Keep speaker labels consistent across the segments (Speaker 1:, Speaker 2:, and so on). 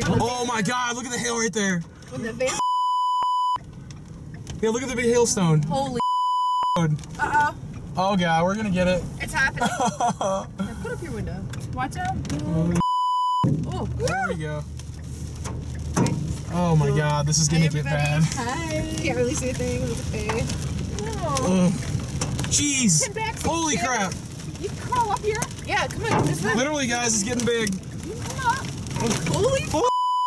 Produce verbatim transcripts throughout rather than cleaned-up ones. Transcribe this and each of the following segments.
Speaker 1: Oh my God! Look at the hail right there.
Speaker 2: When the van
Speaker 1: Yeah, look at the big hailstone.
Speaker 2: Holy.
Speaker 1: Uh
Speaker 2: oh.
Speaker 1: Oh God, we're gonna get it.
Speaker 2: It's happening. Now put up your window. Watch out. Oh.
Speaker 1: There we go. Oh my God, this is gonna
Speaker 2: Hi,
Speaker 1: get
Speaker 2: everybody.
Speaker 1: bad.
Speaker 2: Hi. Can't really see a thing. Look at the
Speaker 1: Oh. Jeez. Holy crap.
Speaker 2: You can crawl up here. Yeah, come on. This way.
Speaker 1: Literally, guys, it's getting big.
Speaker 2: Come up. Holy.
Speaker 1: Oh,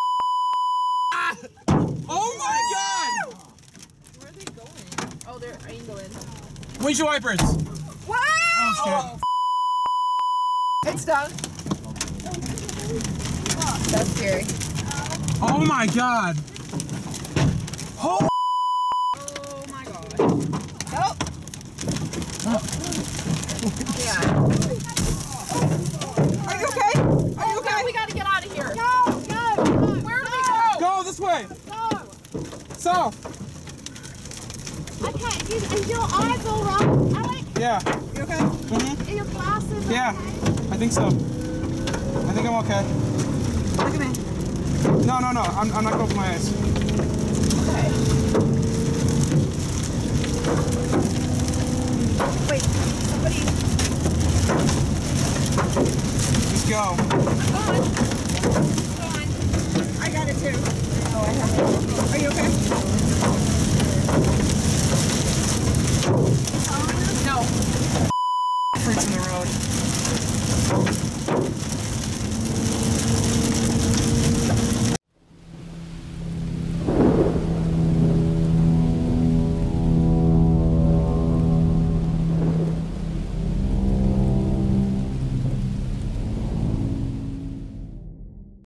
Speaker 1: oh my God.
Speaker 2: Where are they going? Oh, they're angling.
Speaker 1: Windshield wipers.
Speaker 2: Wow.
Speaker 1: Oh, shit.
Speaker 2: It's done. That's scary.
Speaker 1: Oh my God. Oh.
Speaker 2: Oh my God. Oh. Yeah. Are you okay? Are you okay? We gotta get out of here. Go, go. Where do we go?
Speaker 1: Go this way.
Speaker 2: Go.
Speaker 1: South.
Speaker 3: Okay, is, is your eyes all right, Alec?
Speaker 1: Yeah.
Speaker 2: You okay?
Speaker 1: Mm-hmm.
Speaker 3: Are your glasses
Speaker 1: Yeah.
Speaker 3: okay?
Speaker 1: I think so. I think I'm okay.
Speaker 2: Look at me.
Speaker 1: No, no, no. I'm, I'm not gonna open my eyes.
Speaker 2: Okay. Wait, somebody.
Speaker 1: Just go.
Speaker 2: I'm going.